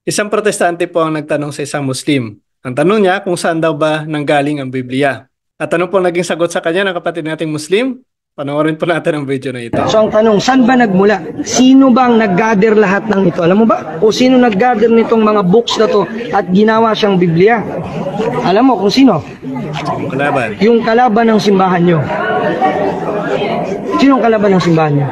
Isang protestante po ang nagtanong sa isang Muslim. Ang tanong niya kung saan daw ba nanggaling ang Biblia. At ano po naging sagot sa kanya ng kapatid nating Muslim? Panoorin po natin ang video na ito. So ang tanong, saan ba nagmula? Sino bang nag-gather lahat ng ito? Alam mo ba? O sino nag-gather nitong mga books na to at ginawa siyang Biblia? Alam mo kung sino? Kalaban. Yung kalaban ng simbahan nyo. Sino ang kalaban ng simbahan nyo?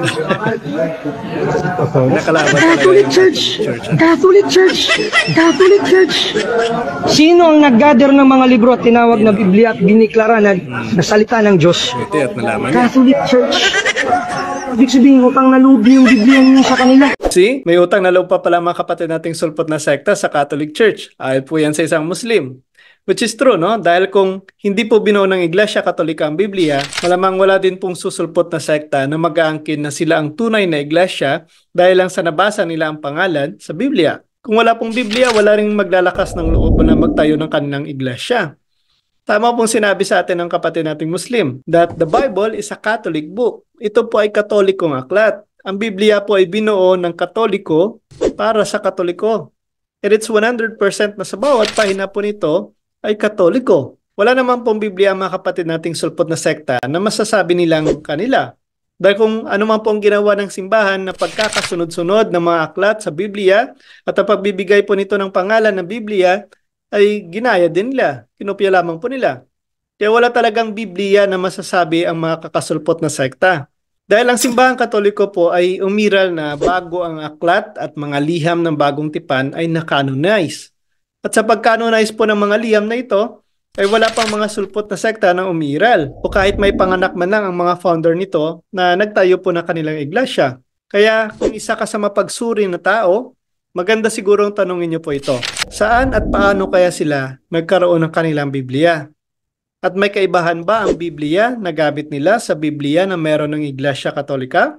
Nakalaban Catholic Church! Catholic Church! Catholic Church! Sino ang nag-gather ng mga libro at tinawag na Biblia at diniklara na salita ng Diyos? Ito at nalaman niya. Catholic Church! Ibig sabihin, utang na loob yung Biblia niyo sa kanila. See, may utang na loob pa pala mga kapatid nating sulpot na sekta sa Catholic Church. Ayon po yan sa isang Muslim. Which is true, no? Dahil kung hindi po binuo ng Iglesia Katolika ang Biblia, malamang wala din pong susulpot na sekta na mag-aangkin na sila ang tunay na Iglesia dahil lang sa nabasa nila ang pangalan sa Biblia. Kung wala pong Biblia, wala ring maglalakas ng loob na magtayo ng kanilang Iglesia. Tama pong sinabi sa atin ng kapatid nating Muslim that the Bible is a Catholic book. Ito po ay Katolikong aklat. Ang Biblia po ay binuo ng Katoliko para sa Katoliko. And it's 100% na sa bawat pahina po nito ay Katoliko. Wala naman pong Biblia mga kapatid nating sulpot na sekta na masasabi nilang kanila. Dahil kung ano man pong ginawa ng simbahan na pagkakasunod-sunod ng mga aklat sa Biblia at ang pagbibigay po nito ng pangalan ng Biblia ay ginaya din nila. Kinopya lamang po nila. Kaya wala talagang Biblia na masasabi ang mga kakasulpot na sekta. Dahil ang simbahan Katoliko po ay umiral na bago ang aklat at mga liham ng bagong tipan ay nakanonize. At sa pagkanonize po ng mga liham na ito, ay wala pang mga sulpot na sekta na umiral o kahit may panganak man lang ang mga founder nito na nagtayo po ng kanilang iglesia. Kaya kung isa ka sa mapagsuri na tao, maganda sigurong tanungin niyo po ito. Saan at paano kaya sila nagkaroon ng kanilang Biblia? At may kaibahan ba ang Biblia na gamit nila sa Biblia na meron ng Iglesia Katolika?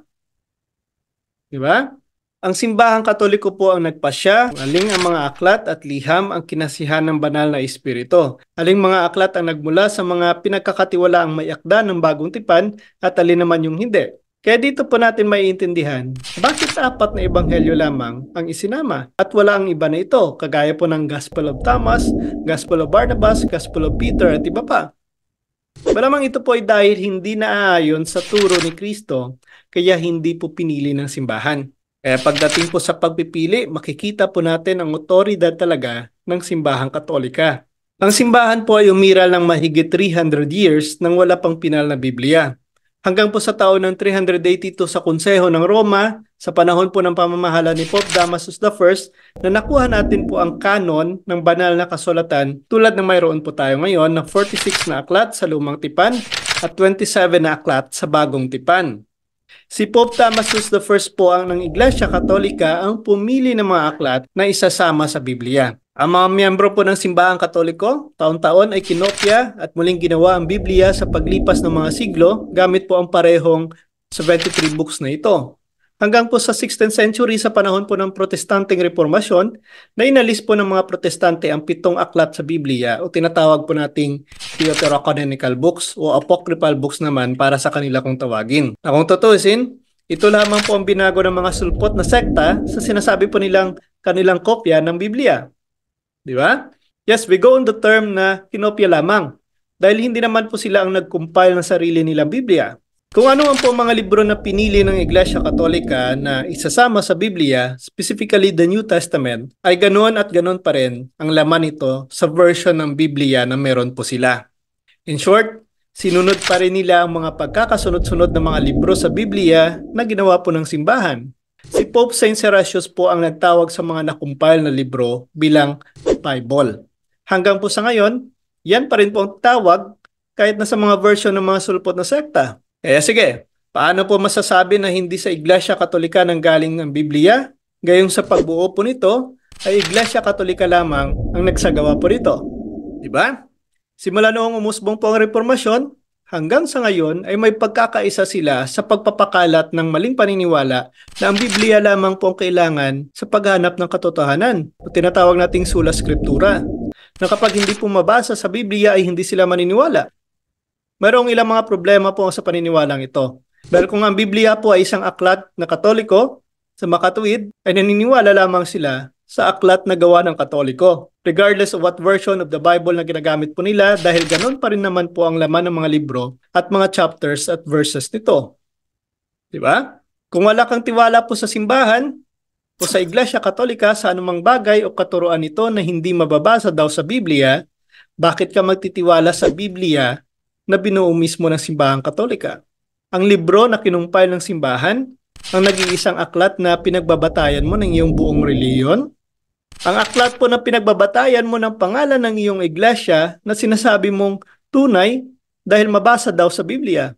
Diba? Ang simbahang Katoliko po ang nagpasya, aling ang mga aklat at liham ang kinasihan ng banal na espiritu. Aling mga aklat ang nagmula sa mga pinagkakatiwalaang may akda ng bagong tipan at alin naman yung hindi. Kaya dito po natin maiintindihan, bakit 4 na ebanghelyo lamang ang isinama at wala ang iba na ito, kagaya po ng Gospel of Thomas, Gospel of Barnabas, Gospel of Peter at iba pa. Malamang ito po ay dahil hindi naaayon sa turo ni Kristo, kaya hindi po pinili ng simbahan. Kaya pagdating po sa pagpipili, makikita po natin ang otoridad talaga ng simbahang Katolika. Ang simbahan po ay umiral ng mahigit 300 years nang wala pang pinal na Biblia. Hanggang po sa taon ng 382 sa Konseho ng Roma, sa panahon po ng pamamahala ni Pope Damasus I, na nakuha natin po ang kanon ng banal na kasulatan tulad ng mayroon po tayo ngayon na 46 na aklat sa lumang tipan at 27 na aklat sa bagong tipan. Si Pope Damasus I po ang ng Iglesia Katolika ang pumili ng mga aklat na isasama sa Biblia. Ang mga miyembro po ng simbahang Katoliko, taon-taon ay kinopya at muling ginawa ang Biblia sa paglipas ng mga siglo gamit po ang parehong 73 books na ito. Hanggang po sa 16th century sa panahon po ng Protestanteng Reformasyon, na inalis po ng mga Protestante ang 7 aklat sa Biblia o tinatawag po nating Deuterocanonical books o Apocryphal books naman para sa kanila kung tawagin. Na kung tutusin, ito lamang po ang binago ng mga sulpot na sekta sa sinasabi po nilang kanilang kopya ng Biblia. Di ba? Yes, we go on the term na kinopya lamang dahil hindi naman po sila ang nag-compile ng sarili nilang Biblia. Kung ano man po mga libro na pinili ng Iglesia Katolika na isasama sa Biblia, specifically the New Testament, ay ganoon at ganoon pa rin ang laman nito sa version ng Biblia na meron po sila. In short, sinunod pa rin nila ang mga pagkakasunod-sunod ng mga libro sa Biblia na ginawa po ng simbahan. Si Pope Saint Seratius po ang nagtawag sa mga nakumpile na libro bilang Bible. Hanggang po sa ngayon, yan pa rin po ang tawag kahit na sa mga version ng mga sulpot na sekta. Kaya sige, paano po masasabi na hindi sa Iglesia Katolika nang galing ang Biblia? Gayong sa pagbuo po nito, ay Iglesia Katolika lamang ang nagsagawa po nito. Diba? Simula noong umusbong po ang Reformasyon, hanggang sa ngayon ay may pagkakaisa sila sa pagpapakalat ng maling paniniwala na ang Biblia lamang po ang kailangan sa paghanap ng katotohanan o tinatawag nating sola scriptura, na kapag hindi po mabasa sa Biblia ay hindi sila maniniwala. Mayroong ilang mga problema po sa paniniwalang ito. Dahil kung ang Biblia po ay isang aklat na Katoliko, sa makatuwid ay naniniwala lamang sila sa aklat na gawa ng Katoliko. Regardless of what version of the Bible na ginagamit po nila, dahil ganun pa rin naman po ang laman ng mga libro at mga chapters at verses nito. Diba? Kung wala kang tiwala po sa simbahan o sa Iglesia Katolika sa anumang bagay o katuruan nito na hindi mababasa daw sa Biblia, bakit ka magtitiwala sa Biblia na binuo mismo ng Simbahang Katolika? Ang libro na kinumpay ng simbahan, ang nag-iisang aklat na pinagbabatayan mo ng iyong buong reliyon, ang aklat po na pinagbabatayan mo ng pangalan ng iyong iglesia na sinasabi mong tunay dahil mabasa daw sa Biblia.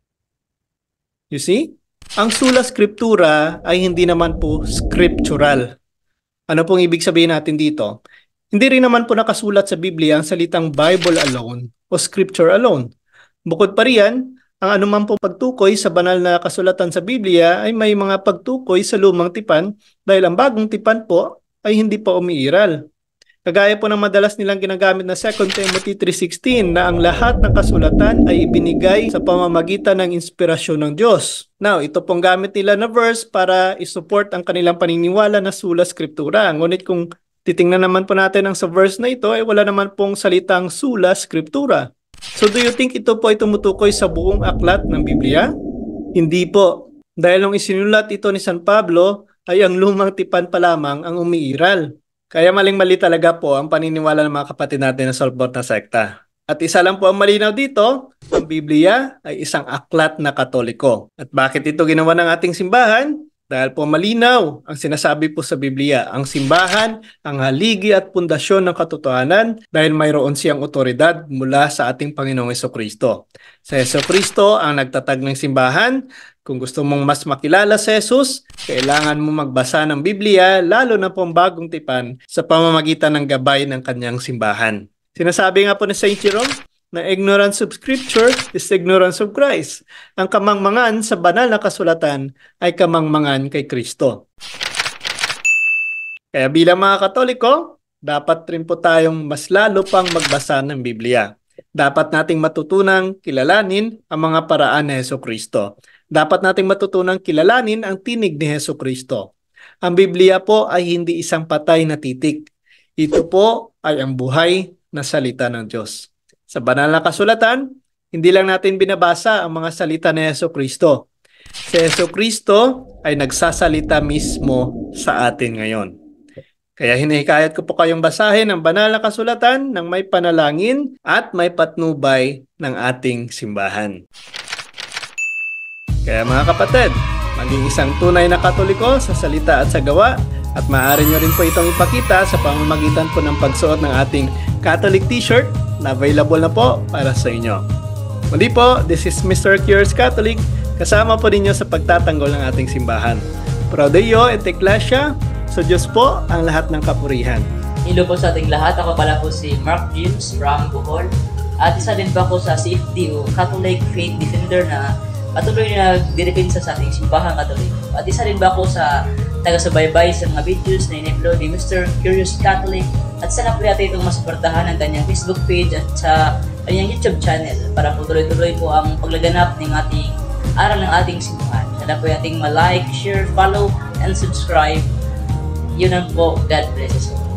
You see? Ang sola scriptura ay hindi naman po scriptural. Ano pong ibig sabihin natin dito? Hindi rin naman po nakasulat sa Biblia ang salitang Bible alone o scripture alone. Bukod pa riyan, ang anumang pong pagtukoy sa banal na kasulatan sa Biblia ay may mga pagtukoy sa lumang tipan dahil ang bagong tipan po ay hindi pa umiiral. Kagaya po ng madalas nilang ginagamit na 2 Timothy 3:16 na ang lahat ng kasulatan ay ibinigay sa pamamagitan ng inspirasyon ng Diyos. Now, ito pong gamit nila na verse para isupport ang kanilang paniniwala na sola scriptura. Ngunit kung titingnan naman po natin ang sa verse na ito ay wala naman pong salitang sola scriptura. So do you think ito po ay tumutukoy sa buong aklat ng Biblia? Hindi po. Dahil nung isinulat ito ni San Pablo, ay ang lumang tipan pa lamang ang umiiral. Kaya maling-mali talaga po ang paniniwala ng mga kapatid natin na salbot na sekta. At isa lang po ang malinaw dito, ang Biblia ay isang aklat na Katoliko. At bakit ito ginawa ng ating simbahan? Dahil po malinaw ang sinasabi po sa Biblia, ang simbahan, ang haligi at pundasyon ng katotohanan dahil mayroon siyang otoridad mula sa ating Panginoong Hesukristo. Sa Hesukristo ang nagtatag ng simbahan. Kung gusto mong mas makilala si Jesus, kailangan mo magbasa ng Biblia, lalo na po ang bagong tipan sa pamamagitan ng gabay ng kanyang simbahan. Sinasabi nga po ni Saint Jerome, na ignorance of Scripture is ignorance of Christ. Ang kamangmangan sa banal na kasulatan ay kamangmangan kay Kristo. Kaya bilang mga Katoliko, dapat rin po tayong mas lalo pang magbasa ng Biblia. Dapat nating matutunang kilalanin ang mga paraan ni Hesukristo. Dapat nating matutunang kilalanin ang tinig ni Hesukristo. Ang Biblia po ay hindi isang patay na titik. Ito po ay ang buhay na salita ng Diyos. Sa banal na kasulatan, hindi lang natin binabasa ang mga salita ni Hesukristo. Si Hesukristo ay nagsasalita mismo sa atin ngayon. Kaya hinihikayat ko po kayong basahin ang banal na kasulatan ng may panalangin at may patnubay ng ating simbahan. Kaya mga kapatid, maging isang tunay na Katoliko sa salita at sa gawa at maaari nyo rin po itong ipakita sa pamamagitan po ng pagsuot ng ating Catholic t-shirt na available na po para sa inyo. Muli po, this is Mr. Curious Catholic, kasama po ninyo sa pagtatanggol ng ating simbahan. Pro Deo et Ecclesia, sa Diyos po ang lahat ng kapurihan. Hello po sa ating lahat, ako pala po si Mark James from Bohol. At isa din po ako sa CFD o Catholic Faith Defender na patuloy na nagdidepensa sa ating simbahang Katolik. At isa din ba ako sa taga-subaybay sa mga videos na in-upload ni Mr. Curious Catholic. At sana po natin itong masuportahan ng kanyang Facebook page at sa kanyang YouTube channel para po tuloy-tuloy po ang paglaganap ng ating aral ng ating simbahan. Sana po nating ma-like, share, follow, and subscribe. Yun ang po. God bless us all.